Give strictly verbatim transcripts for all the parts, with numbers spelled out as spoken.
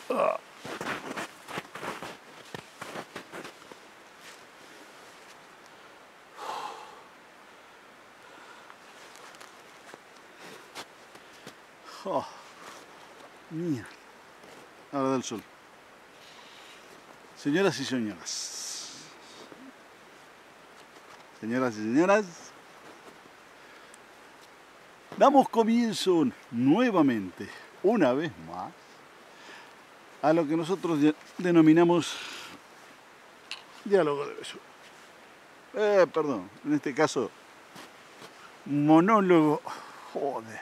Ah. Oh, mierda. Ahora da el sol. Señoras y señoras. Señoras y señoras. Damos comienzo nuevamente, una vez más, a lo que nosotros denominamos diálogo de beso. Eh, perdón, en este caso, monólogo. Joder.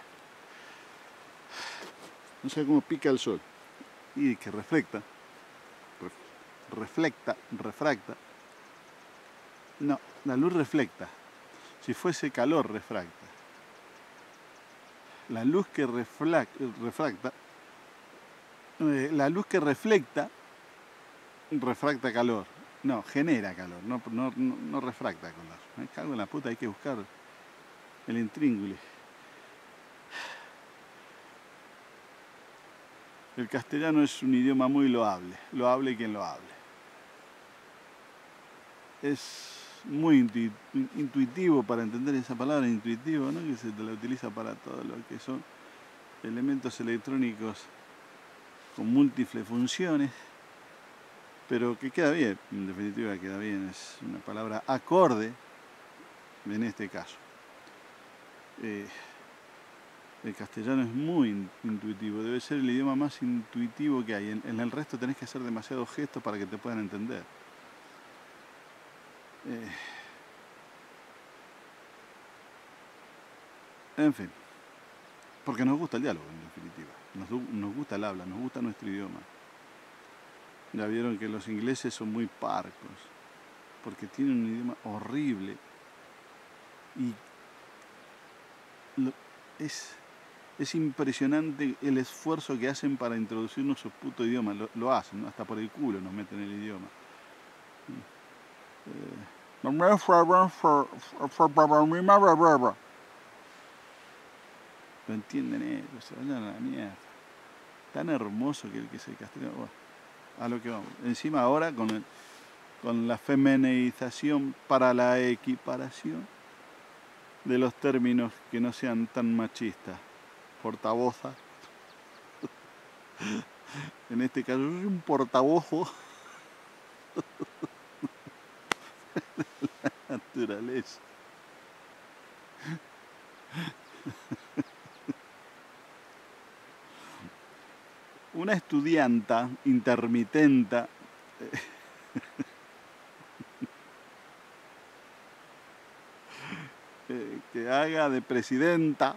No sé cómo pica el sol. Y que reflecta. Reflecta, refracta. No, la luz reflecta. Si fuese calor, refracta. La luz que refla refracta, eh, la luz que reflecta, refracta calor. No, genera calor, no, no, no, no refracta calor. Me cago en la puta, hay que buscar el intríngulis. El castellano es un idioma muy loable, loable quien lo hable. Es muy intuitivo para entender esa palabra, intuitivo, ¿no? Que se te la utiliza para todo lo que son elementos electrónicos con múltiples funciones, pero que queda bien, en definitiva queda bien, es una palabra acorde en este caso. Eh, el castellano es muy intuitivo, debe ser el idioma más intuitivo que hay. En, en el resto tenés que hacer demasiados gestos para que te puedan entender. Eh, en fin, porque nos gusta el diálogo, en definitiva. Nos, nos gusta el habla, nos gusta nuestro idioma. Ya vieron que los ingleses son muy parcos, porque tienen un idioma horrible y lo, es, es impresionante el esfuerzo que hacen para introducirnos su puto idioma. Lo, lo hacen, ¿no? Hasta por el culo nos meten el idioma. Eh, no entienden eso, se vayan a la mierda. Tan hermoso que el que se castellano. Bueno, a lo que vamos. Encima ahora con, el, con la feminización para la equiparación de los términos que no sean tan machistas. Portavoza. En este caso es un portavojo. La naturaleza. Una estudianta intermitenta eh, que haga de presidenta.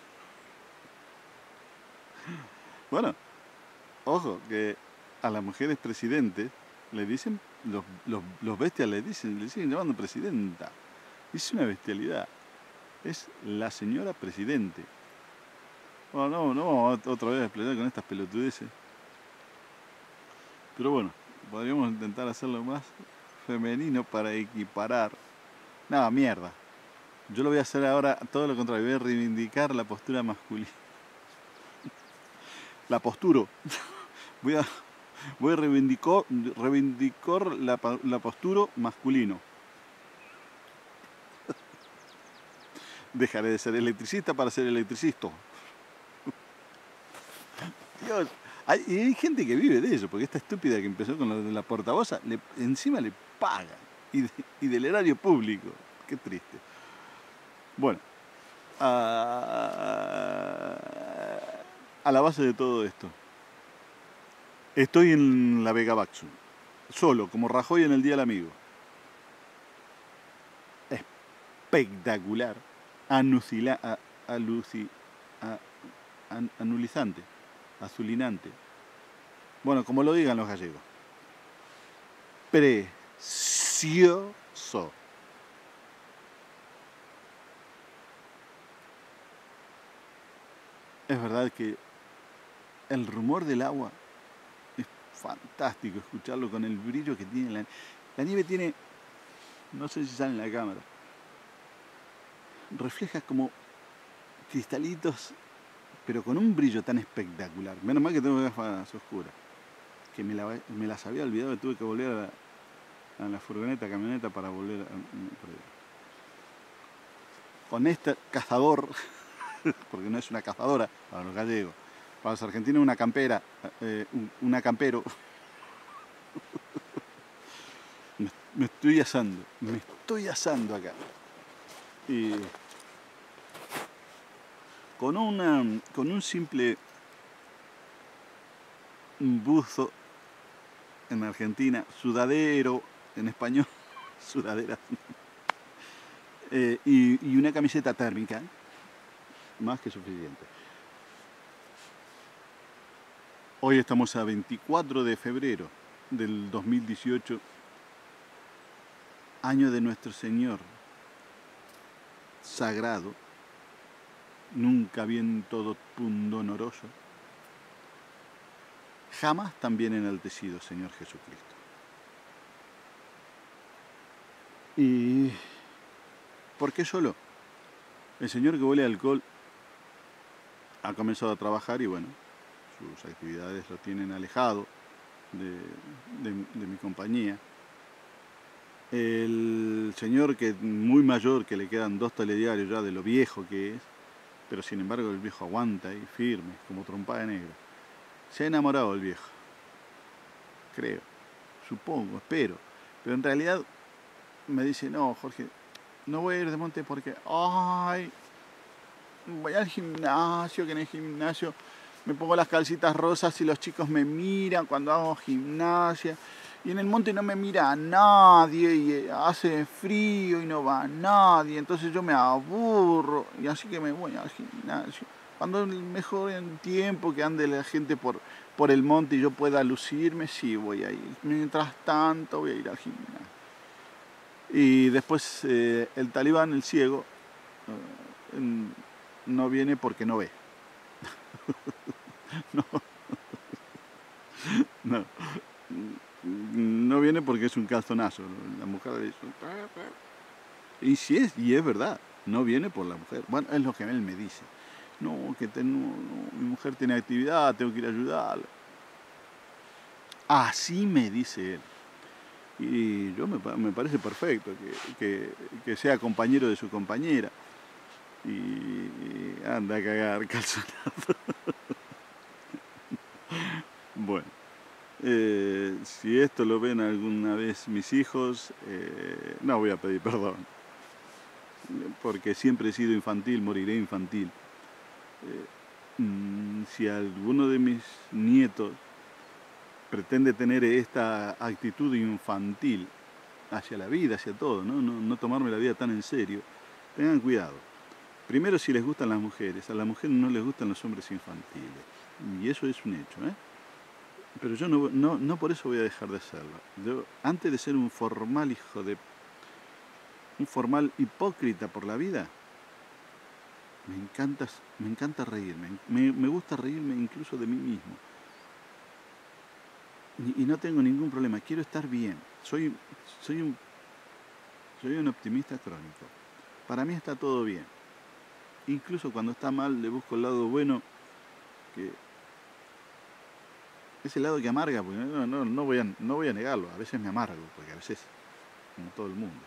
Bueno, ojo, que a las mujeres presidentes le dicen, los, los, los bestias le dicen, le siguen llamando presidenta. Es una bestialidad. Es la señora presidente. Bueno, no, no vamos otra vez a explotar con estas pelotudeces. Pero bueno, podríamos intentar hacerlo más femenino para equiparar. No, mierda. Yo lo voy a hacer ahora todo lo contrario. Voy a reivindicar la postura masculina. La posturo. Voy a, voy a reivindicar, reivindicar la, la postura masculino. Dejaré de ser electricista para ser electricista. Dios, hay, y hay gente que vive de eso, porque esta estúpida que empezó con lo de la portavoz, le, encima le pagan. Y, de, y del erario público. Qué triste. Bueno, a, a la base de todo esto. Estoy en la Vega Backsun, solo, como Rajoy en el Día del Amigo. Espectacular. Anucila, a, aluci, a, an, anulizante, azulinante. Bueno, como lo digan los gallegos. Precioso. Es verdad que el rumor del agua es fantástico, escucharlo con el brillo que tiene la, la nieve. Tiene, no sé si sale en la cámara, refleja como cristalitos, pero con un brillo tan espectacular. Menos mal que tengo gafas oscuras. que me, la, me las había olvidado, tuve que volver a la, a la furgoneta, camioneta para volver a, con este cazador, porque no es una cazadora para los gallegos, para los argentinos una campera, eh, una campero. me, me estoy asando, me estoy asando acá. Y con, una, con un simple buzo en Argentina, sudadero en español, sudadera, eh, y, y una camiseta térmica, más que suficiente. Hoy estamos a veinticuatro de febrero del dos mil dieciocho, año de nuestro Señor, sagrado, nunca bien todo pundonoroso, jamás tan bien enaltecido, Señor Jesucristo. ¿Y por qué solo? El señor que huele a alcohol ha comenzado a trabajar y bueno, sus actividades lo tienen alejado de, de, de mi compañía. El señor que muy mayor, que le quedan dos telediarios ya de lo viejo que es, pero sin embargo el viejo aguanta ahí firme, como trompada negra. Se ha enamorado el viejo, creo, supongo, espero, pero en realidad me dice, no, Jorge, no voy a ir de monte porque, ay, voy al gimnasio, que en el gimnasio me pongo las calcitas rosas y los chicos me miran cuando hago gimnasia. Y en el monte no me mira a nadie y hace frío y no va a nadie. Entonces yo me aburro y así que me voy al gimnasio. Cuando mejor en tiempo que ande la gente por, por el monte y yo pueda lucirme, sí voy a ir. Mientras tanto voy a ir al gimnasio. Y después eh, el talibán, el ciego, eh, no viene porque no ve. no. no. No viene porque es un calzonazo. La mujer le dice... Y sí es, y es verdad, no viene por la mujer. Bueno, es lo que él me dice. No, que ten, no, no, mi mujer tiene actividad, tengo que ir a ayudarla. Así me dice él. Y yo me, me parece perfecto que, que, que sea compañero de su compañera. Y, y anda a cagar calzonazo. Bueno. Eh, si esto lo ven alguna vez mis hijos, eh, no voy a pedir perdón, porque siempre he sido infantil, moriré infantil. Eh, mm, si alguno de mis nietos pretende tener esta actitud infantil hacia la vida, hacia todo, ¿no? No, no tomarme la vida tan en serio, tengan cuidado. Primero, si les gustan las mujeres, a las mujeres no les gustan los hombres infantiles, y eso es un hecho, ¿eh? Pero yo no, no, no por eso voy a dejar de hacerlo. Yo, antes de ser un formal hijo de... un formal hipócrita por la vida, me encanta, me encanta reírme. Me, me gusta reírme incluso de mí mismo. Y, y no tengo ningún problema. Quiero estar bien. Soy, soy, un, soy un optimista crónico. Para mí está todo bien. Incluso cuando está mal le busco el lado bueno, que... ese lado que amarga, porque no, no, no, voy a, no voy a negarlo, a veces me amargo, porque a veces, como todo el mundo,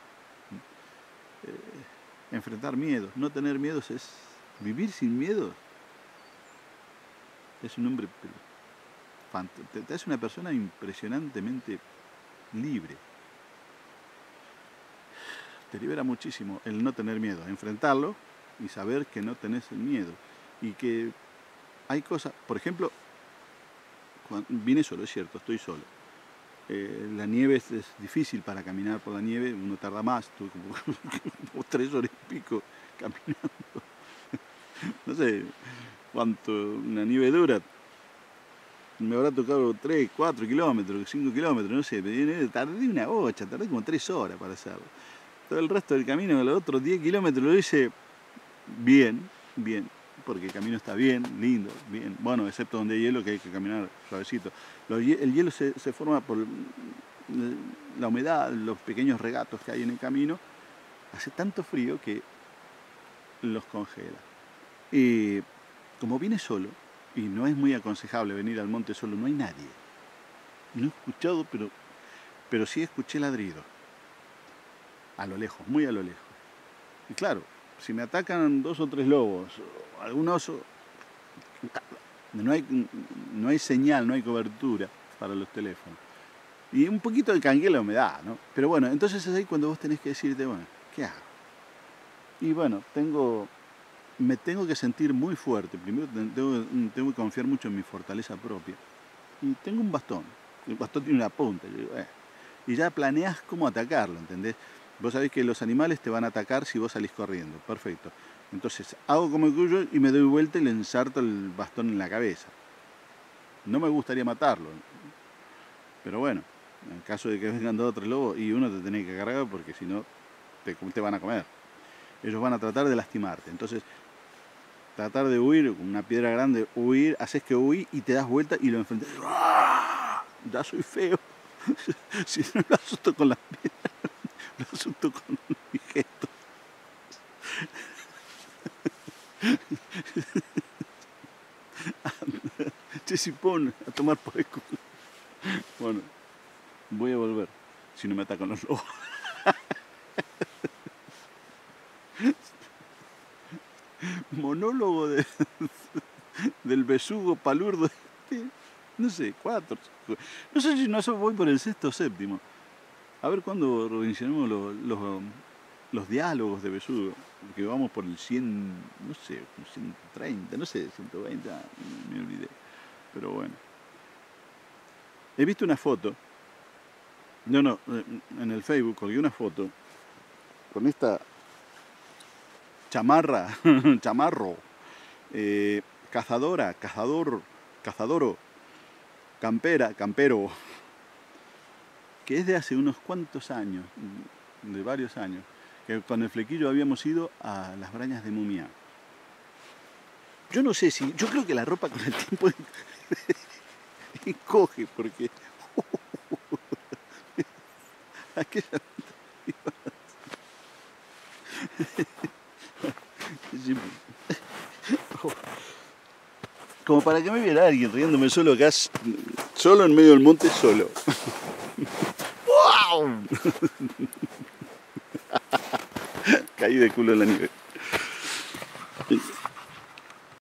eh, enfrentar miedos, no tener miedos es vivir sin miedos. Es un hombre, te es una persona impresionantemente libre. Te libera muchísimo el no tener miedo, enfrentarlo y saber que no tenés el miedo. Y que hay cosas, por ejemplo, vine solo, es cierto, estoy solo. Eh, la nieve es, es difícil para caminar por la nieve, uno tarda más, estuve como, como tres horas y pico caminando. No sé cuánto, una nieve dura, me habrá tocado tres, cuatro kilómetros, cinco kilómetros, no sé, tardé una bocha, tardé como tres horas para hacerlo. Todo el resto del camino, los otros diez kilómetros lo hice bien, bien. Porque el camino está bien, lindo, bien, bueno, excepto donde hay hielo que hay que caminar suavecito. El hielo se, se forma por la humedad, los pequeños regatos que hay en el camino, hace tanto frío que los congela. Y como vine solo, y no es muy aconsejable venir al monte solo, no hay nadie. no he escuchado, pero, pero sí escuché ladridos. A lo lejos, muy a lo lejos. Y claro, si me atacan dos o tres lobos, o algún oso, no hay, no hay señal, no hay cobertura para los teléfonos. Y un poquito de canguela me da, ¿no? Pero bueno, entonces es ahí cuando vos tenés que decirte, bueno, ¿qué hago? Y bueno, tengo, me tengo que sentir muy fuerte. Primero tengo, tengo que confiar mucho en mi fortaleza propia. Y tengo un bastón. El bastón tiene una punta. Yo digo, eh. Y ya planeás cómo atacarlo, ¿entendés? Vos sabés que los animales te van a atacar si vos salís corriendo. Perfecto. Entonces hago como el cuyo y me doy vuelta y le ensarto el bastón en la cabeza. No me gustaría matarlo. Pero bueno, en caso de que vengan dos o tres lobos y uno te tenés que cargar porque si no te, te van a comer. Ellos van a tratar de lastimarte. Entonces, tratar de huir con una piedra grande, huir, haces que huís y te das vuelta y lo enfrentas. Ya soy feo. Si no lo asusto con las piedras, lo asusto con mi gesto. Che, si pon a tomar por el culo. Bueno, voy a volver si no me atacan los lobos. Monólogo de, del besugo palurdo. No sé, cuatro, cinco. No sé si no voy por el sexto o séptimo. A ver cuándo revisionemos los, los, los diálogos de besugo. Porque vamos por el cien, no sé, ciento treinta, no sé, ciento veinte, me olvidé. Pero bueno. He visto una foto. No, no, en el Facebook colgué una foto con esta chamarra, chamarro, eh, cazadora, cazador, cazadoro, campera, campero, que es de hace unos cuantos años, de varios años, que con el flequillo habíamos ido a las Brañas de Mumiá. Yo no sé si, yo creo que la ropa con el tiempo encoge, porque aquella como para que me viera alguien riéndome solo acá, solo en medio del monte, solo. ¡Wow! Caí de culo en la nieve.